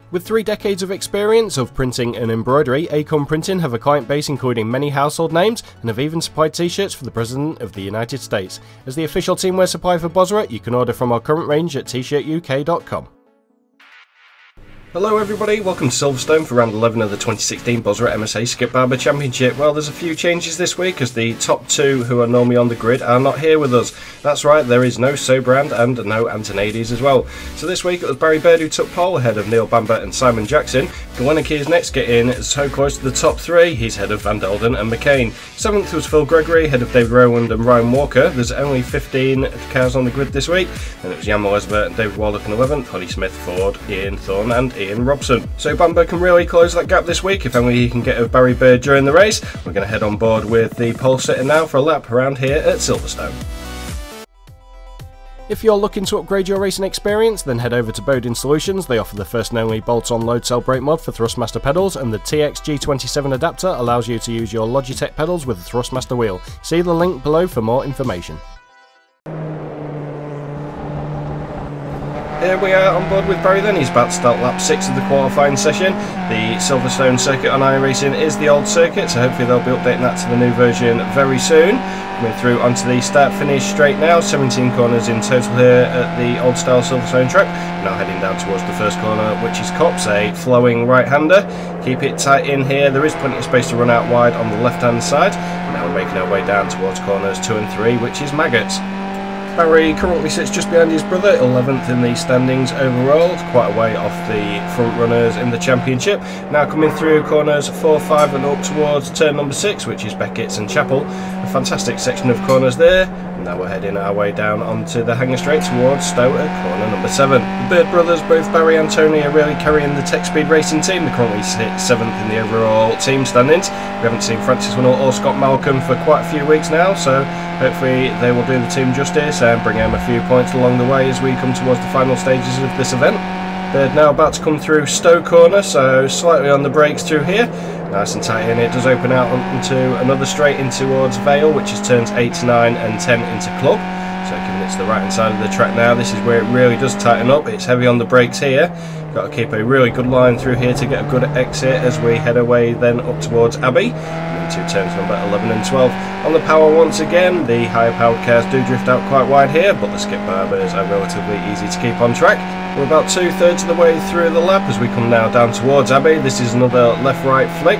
With 3 decades of experience of printing and embroidery, Acorn Printing have a client base including many household names and have even supplied t-shirts for the President of the United States. As the official teamwear supplier for BOSRA, you can order from our current range at tshirtuk.com. Hello everybody, welcome to Silverstone for round 11 of the 2016 BOSRA MSA Skip Barber Championship. Well, there's a few changes this week as the top 2 who are normally on the grid are not here with us. That's right, there is no Sobrand and no Antonades as well. So this week it was Barber who took pole ahead of Neil Bamber and Simon Jackson. Galeniki is next getting so close to the top 3, he's ahead of Van Delden and McCain. 7th was Phil Gregory, ahead of David Rowland and Ryan Walker. There's only 15 cars on the grid this week, and it was Jan Molesbert and David Waldek in 11th, Holly Smith, Ford, Ian Thorne and Ian Robson. So Bamber can really close that gap this week if only he can get a Barry Bird during the race. We're going to head on board with the pole sitter now for a lap around here at Silverstone. If you're looking to upgrade your racing experience, then head over to Bodin Solutions. They offer the first and only bolt-on load cell brake mod for Thrustmaster pedals, and the TX-G27 adapter allows you to use your Logitech pedals with the Thrustmaster wheel. See the link below for more information. Here we are on board with Barry then. He's about to start lap 6 of the qualifying session. The Silverstone circuit on iRacing is the old circuit, so hopefully they'll be updating that to the new version very soon. Coming through onto the start-finish straight now, 17 corners in total here at the old style Silverstone track. Now heading down towards the first corner, which is Cops, a flowing right-hander. Keep it tight in here, there is plenty of space to run out wide on the left-hand side. Now we're making our way down towards corners 2 and 3, which is Maggots. Barry currently sits just behind his brother, 11th in the standings overall, quite a way off the front runners in the championship. Now coming through corners 4, 5 and up towards turn number 6, which is Beckett's and Chapel. A fantastic section of corners there. Now we're heading our way down onto the hanger straight towards Stowe at corner number 7. The Bird brothers, both Barry and Tony, are really carrying the Tech Speed Racing team. They currently sit 7th in the overall team standings. We haven't seen Francis Winnell or Scott Malcolm for quite a few weeks now, so hopefully they will do the team justice and bring home a few points along the way as we come towards the final stages of this event. They're now about to come through Stowe corner, so slightly on the brakes through here. Nice and tight in, it does open out into another straight in towards Vale, which is turns 8, 9 and 10 into Club. So giving it to the right hand side of the track now, this is where it really does tighten up. It's heavy on the brakes here. Got to keep a really good line through here to get a good exit as we head away then up towards Abbey. And into turns number 11 and 12. On the power once again, the higher powered cars do drift out quite wide here, but the Skip Barbers are relatively easy to keep on track. We're about 2/3 of the way through the lap as we come now down towards Abbey. This is another left-right flick.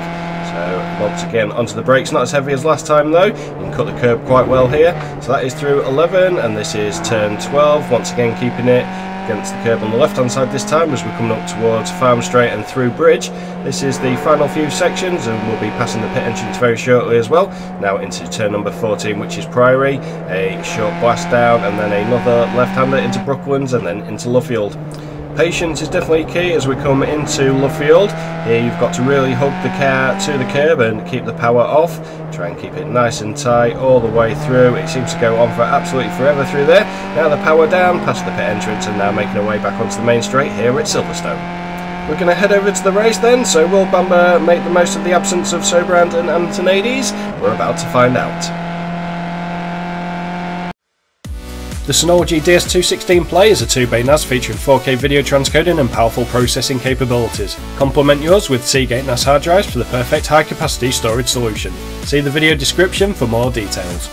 So once again onto the brakes, not as heavy as last time though. You can cut the curb quite well here. So that is through 11 and this is turn 12. Once again keeping it against the curb on the left hand side this time as we're coming up towards Farm Straight and through Bridge. This is the final few sections and we'll be passing the pit entrance very shortly as well. Now into turn number 14, which is Priory, a short blast down and then another left-hander into Brooklands and then into Luffield. Patience is definitely key as we come into Luffield. Here you've got to really hug the car to the curb and keep the power off. Try and keep it nice and tight all the way through. It seems to go on for absolutely forever through there. Now the power down, past the pit entrance and now making our way back onto the main straight here at Silverstone. We're going to head over to the race then, so will Bamber make the most of the absence of Sobrand and Antonades? We're about to find out. The Synology DS216 Play is a 2-bay NAS featuring 4K video transcoding and powerful processing capabilities. Complement yours with Seagate NAS hard drives for the perfect high-capacity storage solution. See the video description for more details.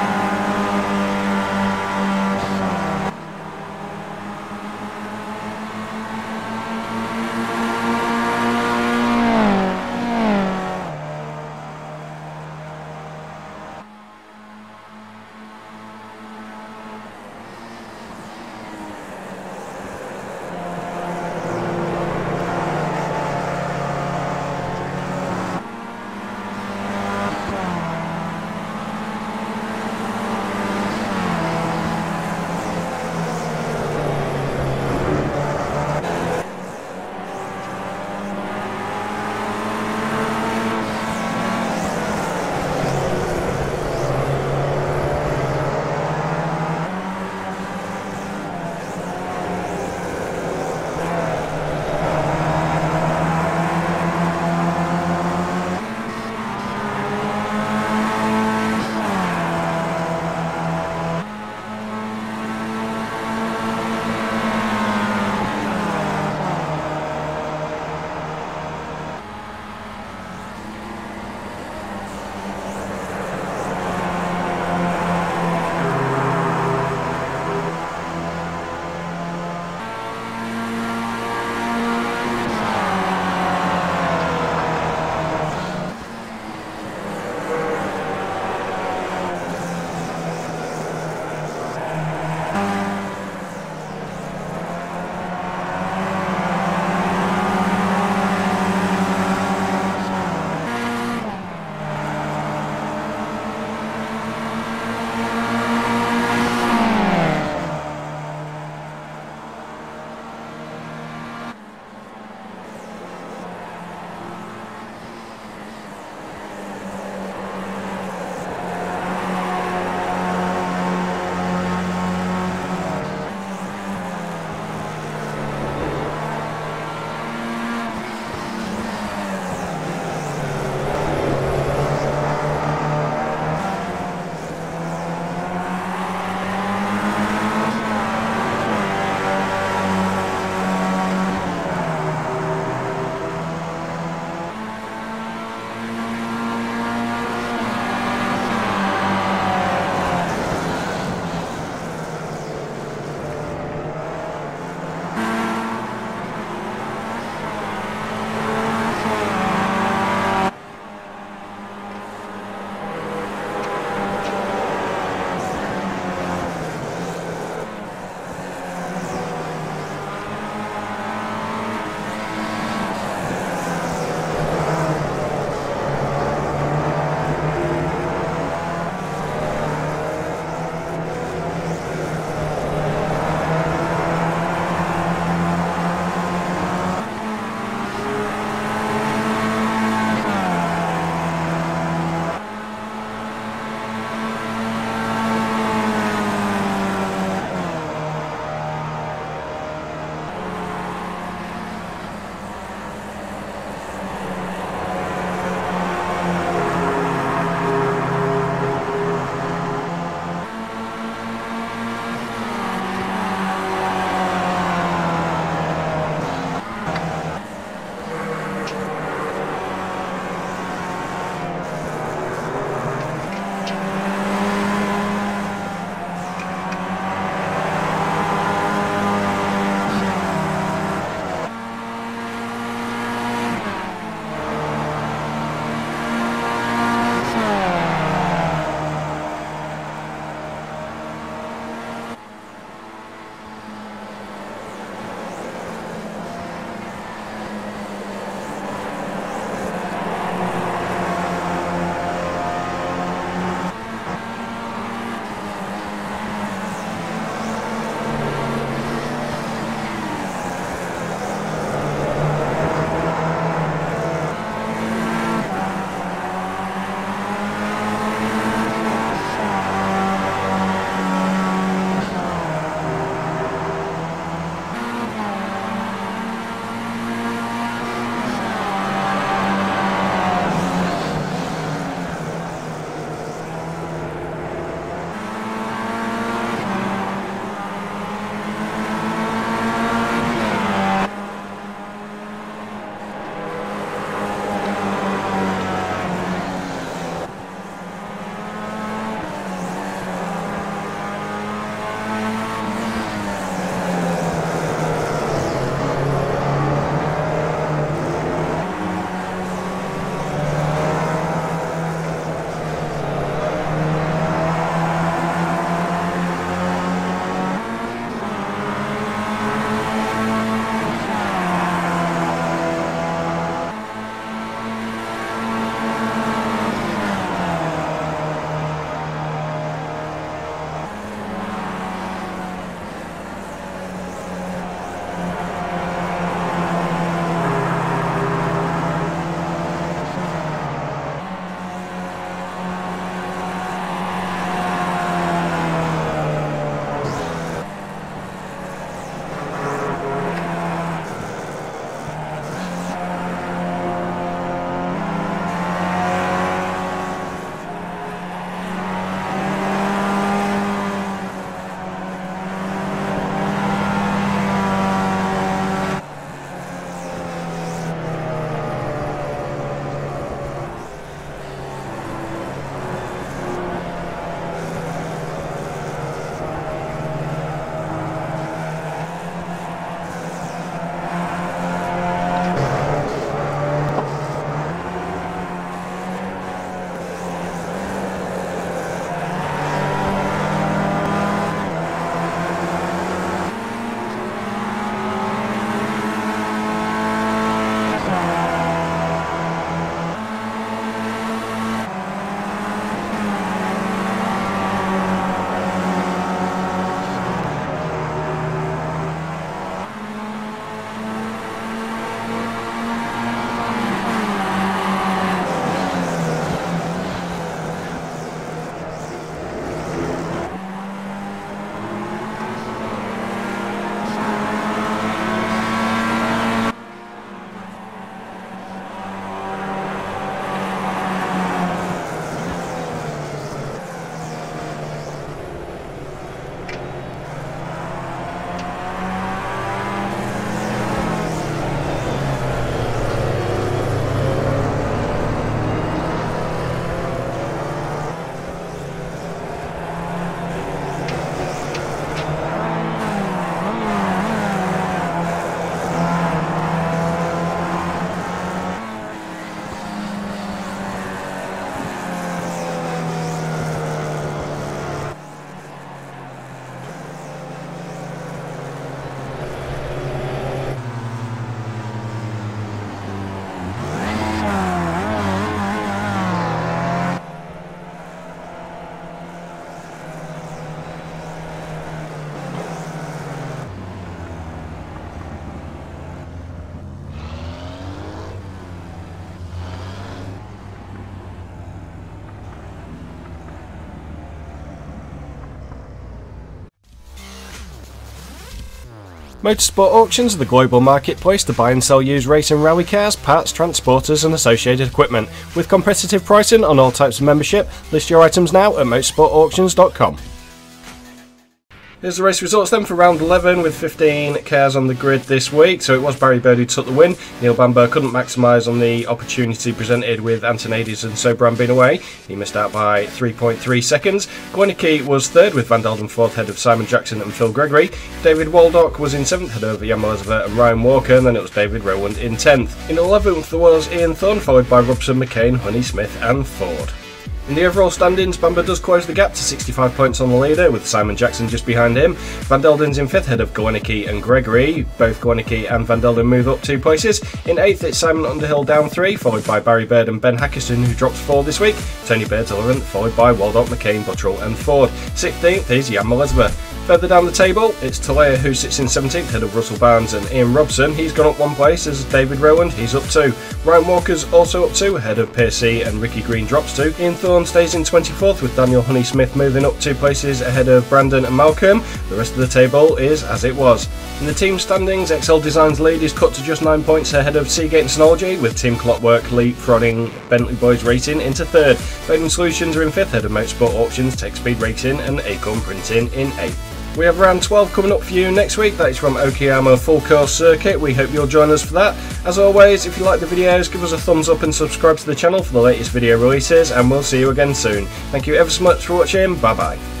Motorsport auctions are the global marketplace to buy and sell used race and rally cars, parts, transporters and associated equipment. With competitive pricing on all types of membership, list your items now at motorsportauctions.com. Here's the race results then for round 11 with 15 cars on the grid this week. So it was Barber who took the win. Neil Bamber couldn't maximise on the opportunity presented with Antonades and Sobran being away. He missed out by 3.3 seconds. Gwanicki was third with Van Delden fourth ahead of Simon Jackson and Phil Gregory. David Waldock was in seventh ahead of Jan Elizabeth and Ryan Walker, and then it was David Rowland in 10th. In 11th there was Ian Thorne, followed by Robson, McCain, Honey Smith and Ford. In the overall standings, Bamber does close the gap to 65 points on the leader, with Simon Jackson just behind him. Van Delden's in 5th ahead of Gwanicki and Gregory. Both Gwanicki and Van Delden move up 2 places. In 8th it's Simon Underhill down 3, followed by Barry Bird and Ben Hackerson, who drops 4 this week. Tony Bird's 11th, followed by Waldock, McCain, Buttrell and Ford. 16th is Jan Elizabeth. Further down the table, it's Talea who sits in 17th ahead of Russell Barnes and Ian Robson. He's gone up 1 place as David Rowland, he's up 2. Ryan Walker's also up 2 ahead of Piercy and Ricky Green drops 2. Ian Thorne stays in 24th with Daniel Honey Smith moving up 2 places ahead of Brandon and Malcolm. The rest of the table is as it was. In the team standings, Excel Design's lead is cut to just 9 points ahead of Seagate and Synology, with Team Clockwork leapfrogging Bentley Boys Racing into 3rd. Bowden Solutions are in 5th ahead of Motorsport Auctions, Tech Speed Racing and Acorn Printing in 8th. We have round 12 coming up for you next week. That is from Okayama Full Course Circuit. We hope you'll join us for that. As always, if you like the videos, give us a thumbs up and subscribe to the channel for the latest video releases, and we'll see you again soon. Thank you ever so much for watching. Bye bye.